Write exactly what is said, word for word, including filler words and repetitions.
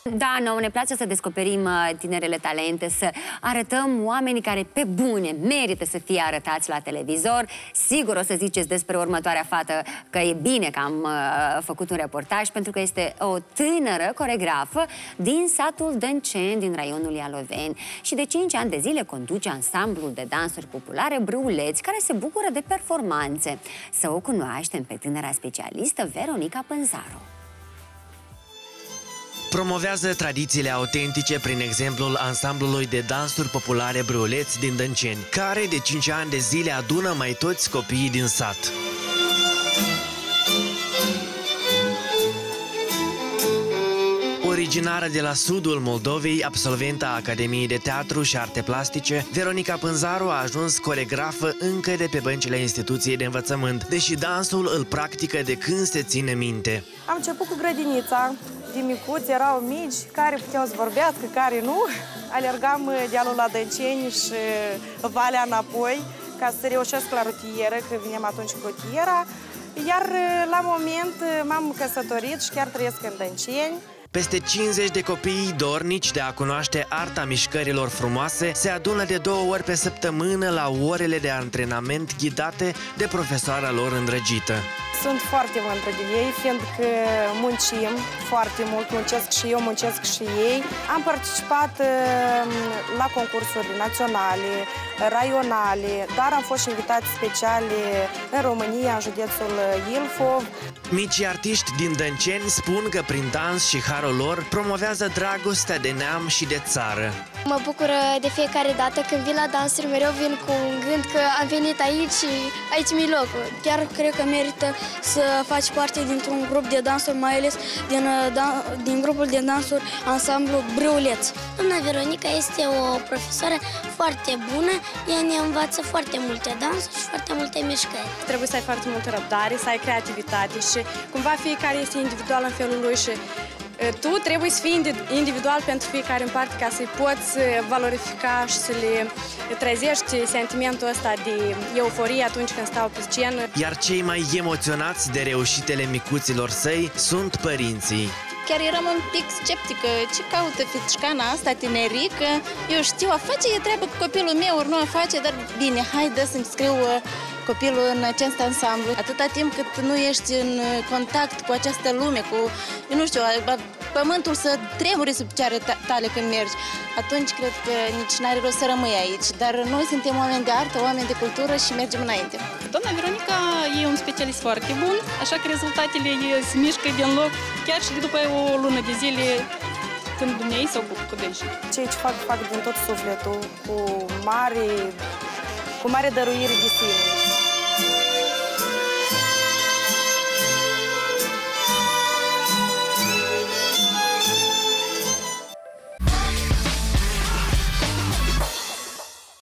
Da, nouă ne place să descoperim tinerele talente, să arătăm oamenii care pe bune merită să fie arătați la televizor. Sigur o să ziceți despre următoarea fată că e bine că am uh, făcut un reportaj, pentru că este o tânără coregrafă din satul Dănceni, din raionul Ialoveni, și de cinci ani de zile conduce ansamblul de dansuri populare Brâuleți, care se bucură de performanțe. Să o cunoaștem pe tânăra specialistă Veronica Pânzaru. Promovează tradițiile autentice prin exemplul ansamblului de dansuri populare Brâuleți din Dănceni, care de cinci ani de zile adună mai toți copiii din sat. Originară de la sudul Moldovei, absolventa Academiei de Teatru și Arte Plastice, Veronica Pânzaru a ajuns coregrafă încă de pe băncile instituției de învățământ, deși dansul îl practică de când se ține minte. Am început cu grădinița. Din micuți erau mici, care puteau să vorbească, care nu. Alergam dealul la Dănceni și valea înapoi ca să reușesc la rutieră, că vinem atunci cu rutiera. Iar la moment m-am căsătorit și chiar trăiesc în Dănceni. Peste cincizeci de copii dornici de a cunoaște arta mișcărilor frumoase se adună de două ori pe săptămână la orele de antrenament ghidate de profesoara lor îndrăgită. Sunt foarte mândră de ei, fiindcă muncim foarte mult, muncesc și eu, muncesc și ei. Am participat la concursuri naționale, raionale, dar am fost și invitați speciale în România, în județul Ilfov. Micii artiști din Dănceni spun că prin dans și harul lor promovează dragostea de neam și de țară. Mă bucură de fiecare dată când vin la dansuri, mereu vin cu un gând că am venit aici și aici mi-e locul. Chiar cred că merită să faci parte dintr-un grup de dansuri, mai ales din, din grupul de dansuri ansamblu Brâuleți. Doamna Veronica este o profesoară foarte bună, ea ne învață foarte multe dansuri și foarte multe mișcări. Trebuie să ai foarte multă răbdare, să ai creativitate și cumva fiecare este individual în felul lui și tu trebuie să fii individual pentru fiecare în parte ca să-i poți valorifica și să le trezești sentimentul ăsta de euforie atunci când stau pe scenă. Iar cei mai emoționați de reușitele micuților săi sunt părinții. Chiar eram un pic sceptică. Ce caută fetișcana asta tinerică? Eu știu, a face e treabă cu copilul meu, ori nu a face, dar bine, haide să-mi scriu copilul în acest ansamblu. Atâta timp cât nu ești în contact cu această lume, cu, eu nu știu, pământul să tremure sub picioare tale când mergi, atunci cred că nici n-are rost să rămâi aici. Dar noi suntem oameni de artă, oameni de cultură și mergem înainte. Doamna Veronica e un specialist foarte bun, așa că rezultatele se mișcă din loc, chiar și după o lună de zile când dumnei s-au cu dânsii. Ceea ce fac, fac din tot sufletul, cu mare, cu mare dăruire de sine.